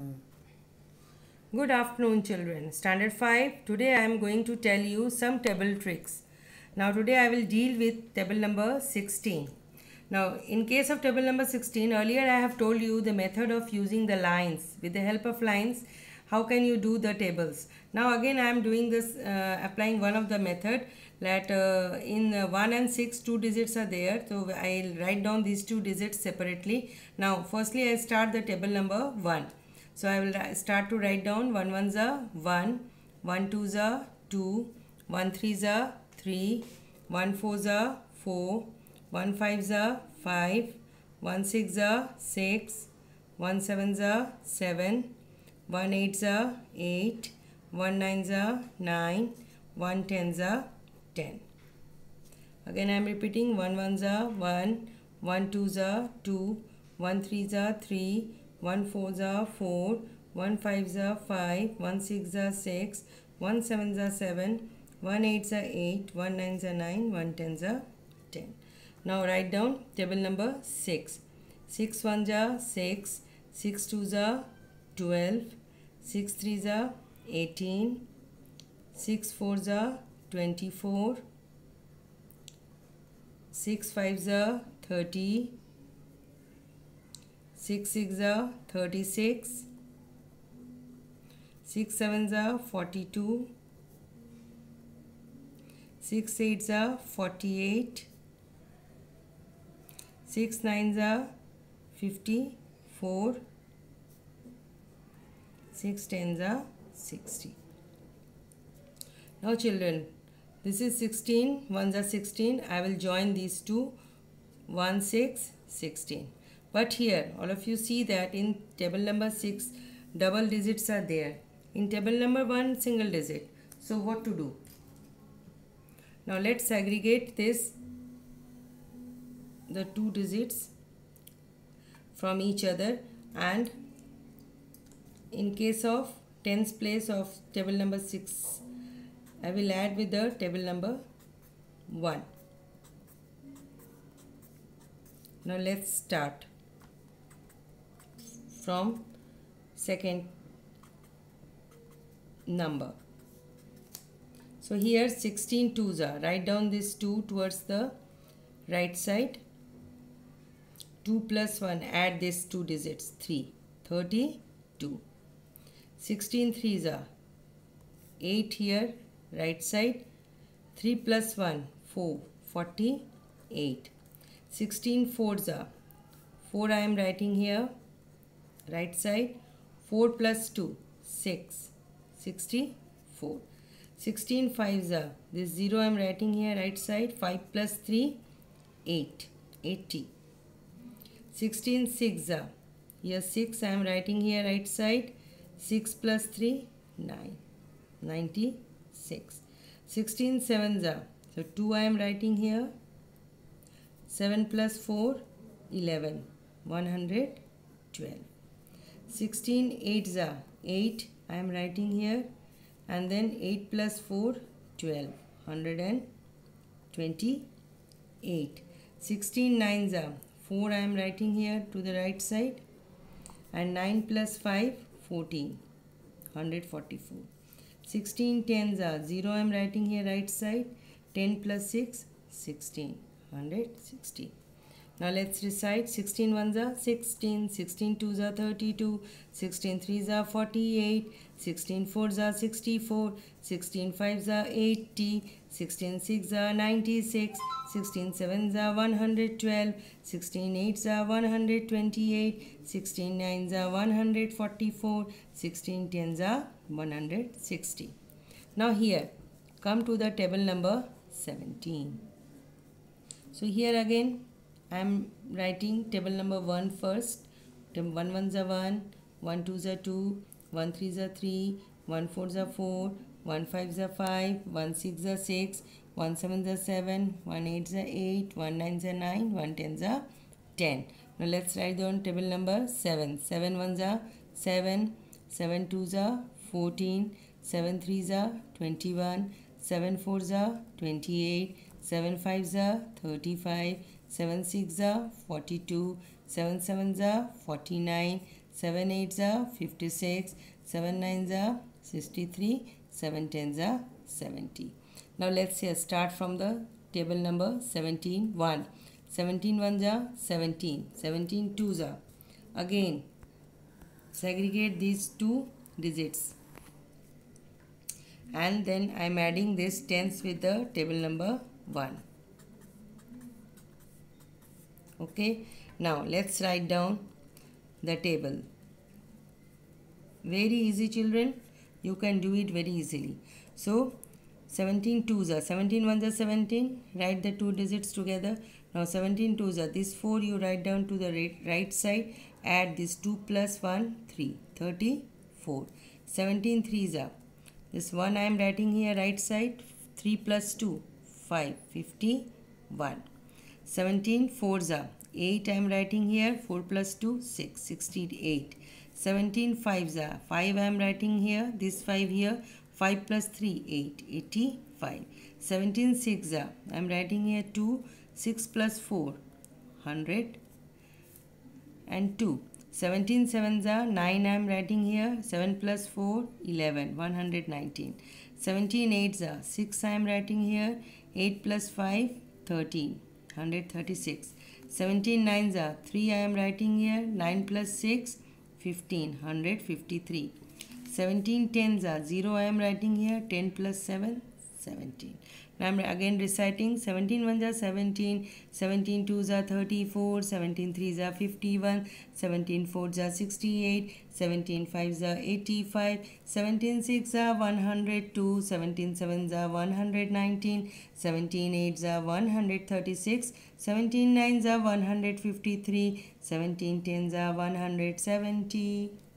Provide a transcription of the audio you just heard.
Good afternoon, children. Standard 5. Today I am going to tell you some table tricks. Now, today I will deal with table number 16. Now, in case of table number 16, earlier I have told you the method of using the lines. With the help of lines, how can you do the tables? Now, again I am doing this, applying one of the method that in 1 and 6, two digits are there. So, I will write down these two digits separately. Now, firstly I start the table number 1. So I will start to write down 1 ones are 1, 1 twos are 2, 1 threes are 3, 1 fours are 4, 1 fives are 5, 1 six are 6, 1 sevens are 7, 1 eights are 8, 1 nines are 9, 1 tens are 10. Again I am repeating 1 ones are 1, 1 twos are 2, 1 threes are 3, 1 fours are 4, 1 fives are 5, 1 six are 6, 1 sevens are 7, 1 eights are 8, 1 nines are 9, 1 tens are 10. Now write down table number 6. 6 ones are 6, 6 twos are 12, 6 threes are 18, 6 fours are 24, 6 fives are 30, 6 six are 36, 6 sevens are 42, 6 eights are 48, 6 nines are 54, 6 tens are 60. Now children, this is 16, ones are 16. I will join these two, 1, 6, 16. But here, all of you see that in table number 6, double digits are there. In table number 1, single digit. So what to do? Now let's segregate this, the two digits from each other, and in case of tens place of table number 6, I will add with the table number 1. Now let's start from second number. So here 16 twos are. Write down this 2 towards the right side. 2 plus 1, add this 2 digits, 3, 32. 16 threes are 8 here, right side. 3 plus 1, 4, 48. 16 fours are 4, I am writing here, right side. 4 plus 2, 6, 64. 16 fives are, this 0 I am writing here, right side. 5 plus 3, 8, 80. 16 six are, here 6 I am writing here, right side. 6 plus 3, 9, 96. 16 sevens are, so 2 I am writing here. 7 plus 4, 11, 112. 16 eights are 8, I am writing here, and then 8 plus 4, 12, 128. 16 nines are 4, I am writing here to the right side, and 9 plus 5, 14, 144. 16 tens are 0, I am writing here, right side. 10 plus 6, 16, 160. Now let's recite. 16 ones are 16, 16 twos are 32, 16 threes are 48, 16 fours are 64, 16 fives are 80, 16 six are 96, 16 sevens are 112, 16 eights are 128, 16 nines are 144, 16 tens are 160. Now here, come to the table number 17. So here again, I am writing table number 1 first. 1 ones are 1, 1 twos are 2, 1 threes are 3, 1 fours are 4, 1 fives are 5, 1 six are 6, 1 sevens are 7, 1 eights are 8, 1 nines are 9, 1 tens are 10. Now let's write down table number 7. 7 ones are 7, 7 twos are 14, 7 threes are 21, 7 fours are 28, 7 fives are 35, 7 six are 42, 7 sevens are 49, 7 8s are 56, 7 9s are 63, 7 10s are 70. Now let's say start from the table number 17 1. 17 ones are 17, 17 twos are. Again segregate these two digits and then I am adding this tens with the table number 1. Okay, now let's write down the table. Very easy, children, you can do it very easily. So 17 twos are 17 ones are 17, write the two digits together. Now 17 twos are this 4 you write down to the right side, add this 2 plus 1 3, 34. 17 threes are this 1 I am writing here right side, 3 plus 2 5, 51. 17 fours are 8 I am writing here, 4 plus 2 6, 68. 17 fives are 5 I am writing here, this 5 here, 5 plus 3 8, 85. 17 six are I am writing here 2, 6 plus 4 100 and 2. 17 sevens are 9 I am writing here, 7 plus 4 11, 119. 17 eights are 6 I am writing here, 8 plus 5 13, 136. 17 nines are 3 I am writing here, 9 plus 6 15, 153. 17 tens are 0 I am writing here, 10 plus 7 17. Now I am again reciting. 17 ones are 17, 17 twos are 34, 17 threes are 51, 17 fours are 68, 17 fives are 85, 17 six are 102, 17 sevens are 119, 17 eights are 136, 17 nines are 153, 17 tens are 170.